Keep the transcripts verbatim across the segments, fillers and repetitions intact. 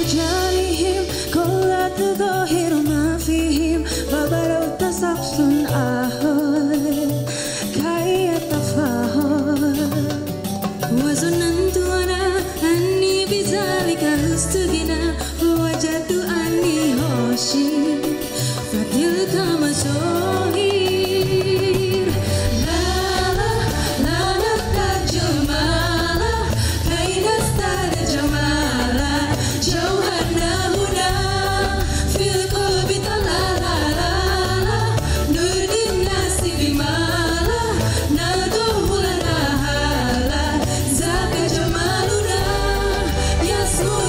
رجالهم كل تظاهر ما فيهم وبلغت شخص آخر كي يتفاخر وظننت أنا أني بذلك لست غنى ووجدت أني هاشي فتلك مشاهير لا لا لا نحتاج مالا كي نزداد جمالا جوهرنا هنا في القلب لا لا لا لا نرضي الناس بمالا ندعو لنا هالا ذاك جمالنا يسمو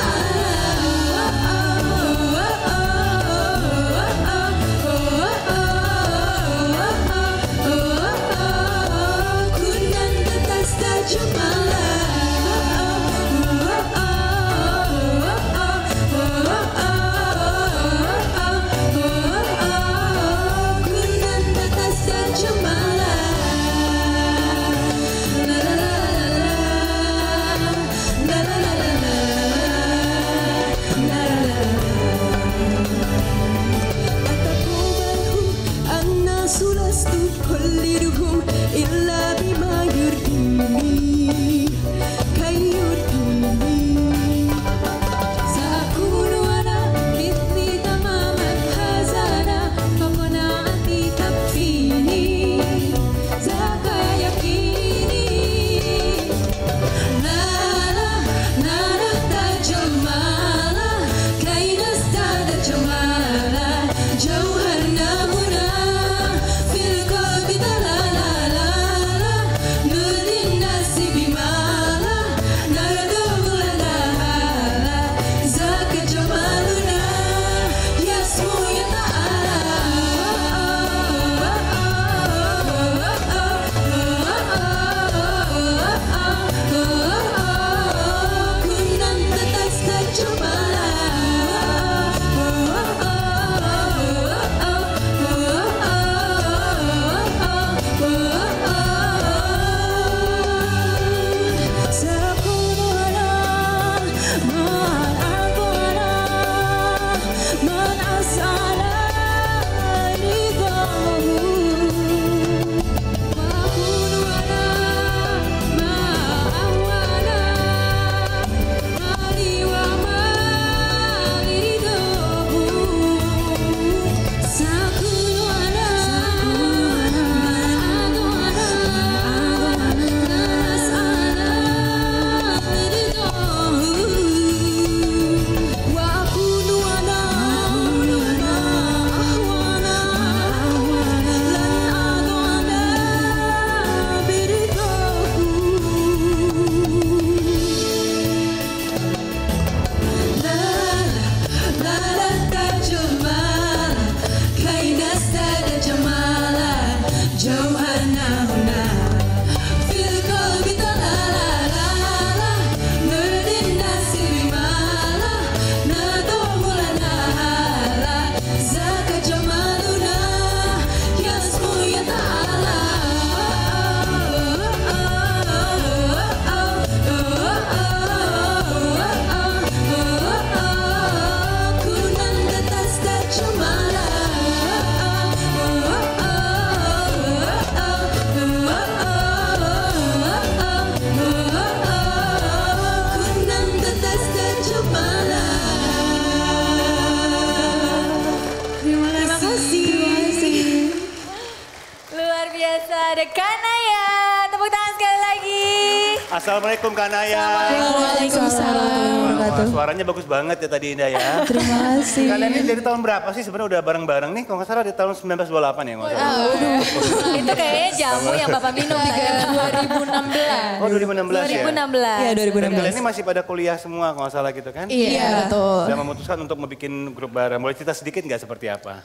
ada Kanaya. Tepuk tangan sekali lagi. Assalamualaikum Kanaya. Waalaikumsalam. Wah, suaranya bagus banget ya tadi Indah ya. Terima kasih. Kalian ini dari tahun berapa sih sebenarnya udah bareng-bareng nih? Kalau nggak salah di tahun sembilan belas dua puluh delapan ya nggak salah. Oh, itu kayaknya jamu yang Bapak minum ya. dua ribu enam belas. Oh dua ribu enam belas ya? dua ribu enam belas. Iya dua ribu enam Dan belas. kalian ini masih pada kuliah semua kalau nggak salah gitu kan? Iya betul. Sudah memutuskan untuk membuat grup bareng. Boleh cerita sedikit nggak seperti apa?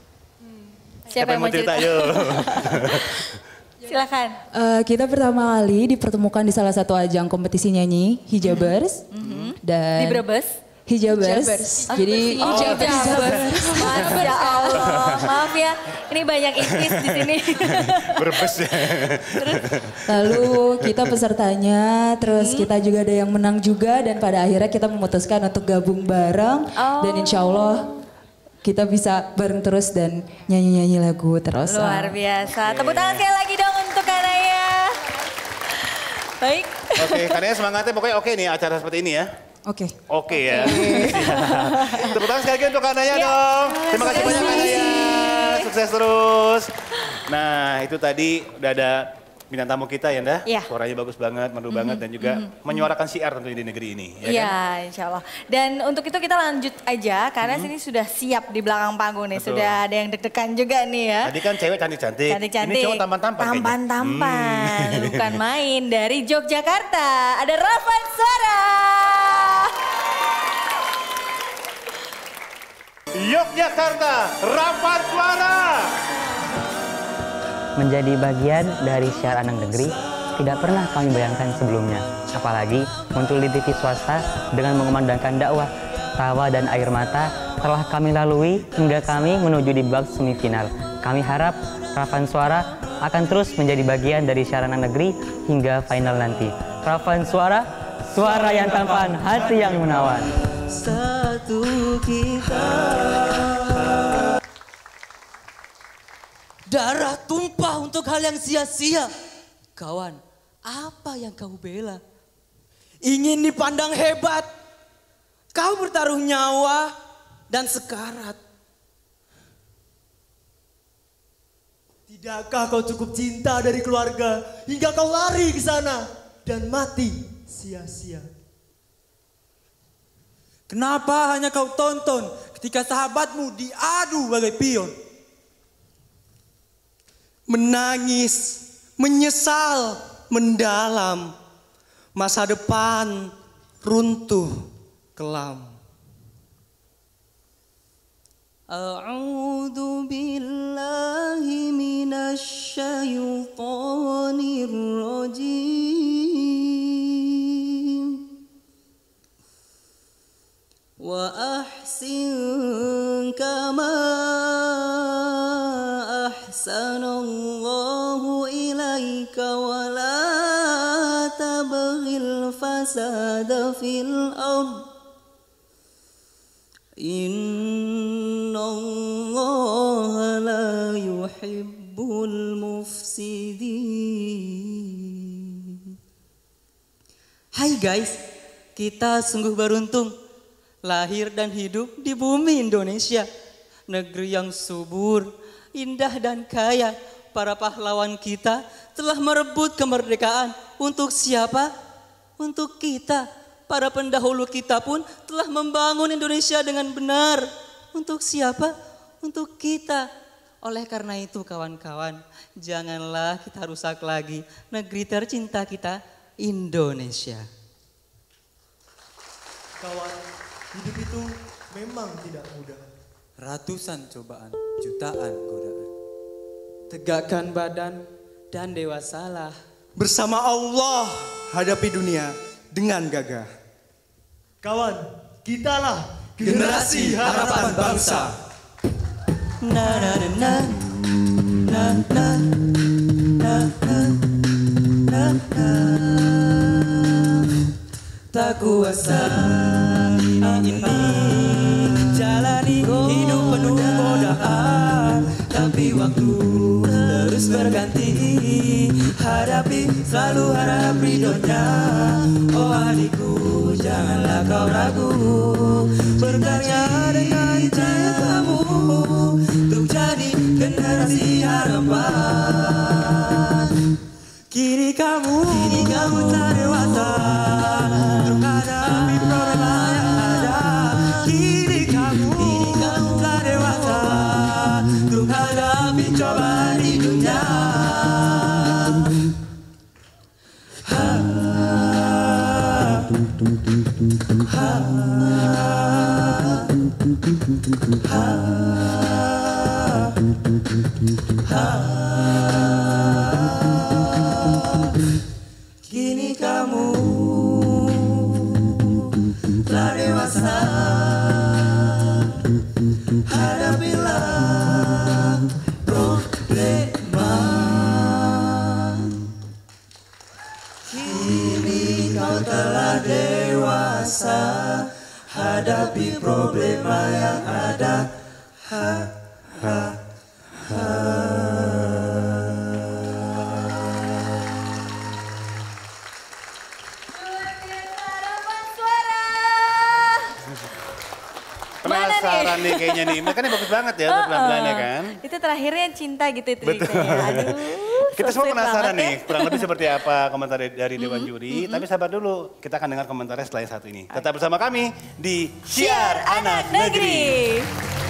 Siapa yang mau cerita? Yuk. Silakan. Uh, kita pertama kali dipertemukan di salah satu ajang kompetisi nyanyi Hijabers. Mm-hmm. Dan di Brebes. Hijabers. Hijabers. Jadi Oh, hijabers. hijabers. Maaf ya Allah, maaf ya. Ini banyak itis di sini. Berbes ya. Lalu kita pesertanya, terus kita juga ada yang menang juga dan pada akhirnya kita memutuskan untuk gabung bareng Oh. dan insya Allah kita bisa bareng terus dan nyanyi-nyanyi lagu terus. Luar biasa. Tepuk tangan sekali lagi dong untuk Kanaya. Baik. Oke, karena semangatnya pokoknya oke nih acara seperti ini ya. Oke. Oke ya. Siap. Tepuk tangan sekali lagi untuk Kanaya Ya. dong. Terima kasih banyak Terima Kanaya. kasih. Sukses terus. Nah itu tadi udah ada bintang tamu kita ya Nda. Iya. Suaranya bagus banget, merdu banget dan juga menyuarakan siar tentunya di negeri ini. Ya kan? Iya, insya Allah. Dan untuk itu kita lanjut aja karena sini sudah siap di belakang panggung nih. Betul. Sudah ada yang deg-degan juga nih ya. Tadi kan cewek cantik-cantik. Cantik-cantik. Ini cowok tampan-tampan kayaknya. Tampan-tampan. Bukan main. Dari Yogyakarta ada Ravan Suara. Yogyakarta, Ravan Suara. Menjadi bagian dari siar anak negeri tidak pernah kami bayangkan sebelumnya. Apalagi muncul di T V swasta dengan mengumandangkan dakwah, tawa dan air mata telah kami lalui hingga kami menuju di babak semifinal. Kami harap Ravan Suara akan terus menjadi bagian dari siar anak negeri hingga final nanti. Ravan Suara, suara yang tampan, hati yang menawan. Satu kita. Darah tumpah untuk hal yang sia-sia. Kawan, apa yang kau bela? Ingin dipandang hebat. Kau bertaruh nyawa dan sekarat. Tidakkah kau cukup cinta dari keluarga hingga kau lari ke sana dan mati sia-sia? Kenapa hanya kau tonton ketika sahabatmu diadu bagai pion? Menangis, menyesal, mendalam. Masa depan runtuh kelam. A'udzu billahi minasy syaithanir rajim. Wa ahsin kama ahsanallahu ilaika wa la tabghil fasada fil ard. Innallaha la yuhibbul mufsidin. Hai guys, kita sungguh beruntung lahir dan hidup di bumi Indonesia, negeri yang subur, indah dan kaya. Para pahlawan kita telah merebut kemerdekaan. Untuk siapa? Untuk kita. Para pendahulu kita pun telah membangun Indonesia dengan benar. Untuk siapa? Untuk kita. Oleh karena itu kawan-kawan, janganlah kita rusak lagi negeri tercinta kita, Indonesia. Kawan, hidup itu memang tidak mudah. Ratusan cobaan, jutaan godaan. Tegakkan badan dan dewasalah. Bersama Allah hadapi dunia dengan gagah. Kawan, kitalah generasi harapan bangsa. Na na na na na na na na na. Tak kuasa ini jalani hidup penuh godaan, tapi waktu terus berganti. Hadapi, selalu harap ridhonya. Oh adikku, janganlah kau ragu. Berkarya dengan cintamu untuk jadi generasi harapan. Kini kamu, kini kamu telah dewasa untuk hadapi problema yang ada. Kini kamu, kini kamu telah dewasa untuk hadapi cobaan di dunia. Kini kamu telah dewasa masa, hadapi problema yang ada. Ha, ha, ha. Penasaran nih kayaknya nih, makanya bagus banget ya untuk penampilannya kan. Itu terakhirnya cinta gitu itu ceritanya. Aduh, Kita so semua sweet penasaran banget nih, ya. kurang lebih seperti apa komentar dari, dari Dewan Juri. Tapi sabar dulu, kita akan dengar komentarnya setelah yang satu ini. Tetap bersama kami di Siar Anak Negeri.